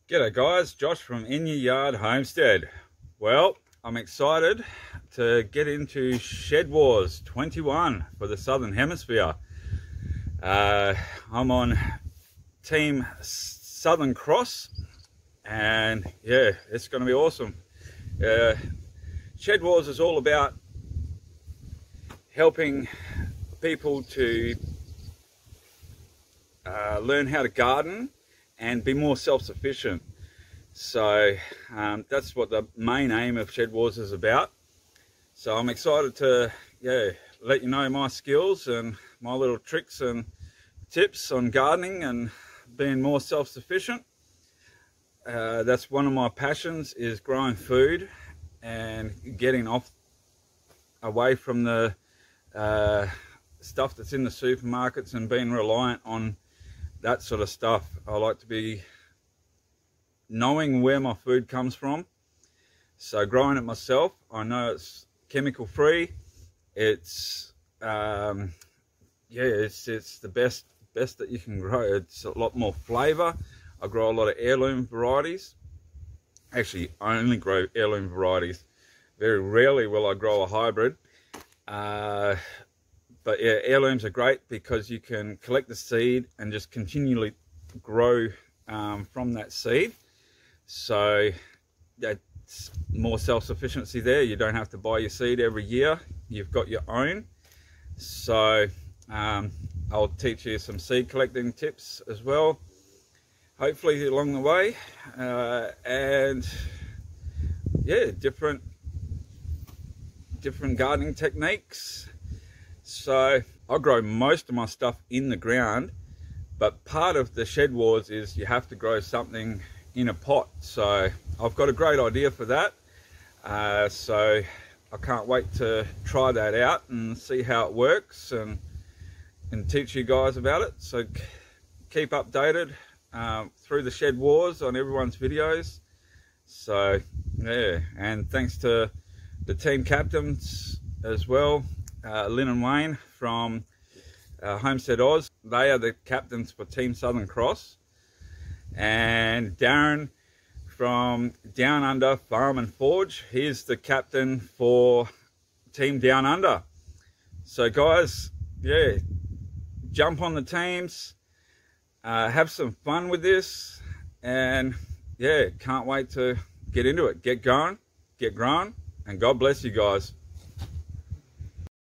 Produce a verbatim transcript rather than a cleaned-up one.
G'day guys, Josh from In Your Yard Homestead. Well, I'm excited to get into Shed Wars twenty-one for the Southern Hemisphere. Uh, I'm on Team Southern Cross and yeah, it's going to be awesome. Uh, Shed Wars is all about helping people to uh, learn how to garden and be more self-sufficient. So um, that's what the main aim of Shed Wars is about. So I'm excited to yeah let you know my skills and my little tricks and tips on gardening and being more self-sufficient. Uh, that's one of my passions, is growing food and getting off away from the uh, stuff that's in the supermarkets and being reliant on that sort of stuff. I like to be knowing where my food comes from. So growing it myself, I know it's chemical free. It's um, yeah, it's it's the best best that you can grow. It's a lot more flavour. I grow a lot of heirloom varieties. Actually, I only grow heirloom varieties. Very rarely will I grow a hybrid. Uh, But yeah, heirlooms are great because you can collect the seed and just continually grow um, from that seed. So that's more self-sufficiency there. You don't have to buy your seed every year. You've got your own. So um, I'll teach you some seed collecting tips as well, hopefully along the way. Uh, and yeah, different, different gardening techniques. So I grow most of my stuff in the ground, but part of the Shed Wars is you have to grow something in a pot. So I've got a great idea for that. Uh, so I can't wait to try that out and see how it works and, and teach you guys about it. So keep updated um, through the Shed Wars on everyone's videos. So yeah, and thanks to the team captains as well. Uh, Lynne and Wayne from uh, Homestead Aus. They are the captains for Team Southern Cross. And Darren from Downunder Farm and Forge, he's the captain for Team Downunder. So guys, yeah, jump on the teams, uh, have some fun with this, and yeah, can't wait to get into it. Get going, get growing, and God bless you guys.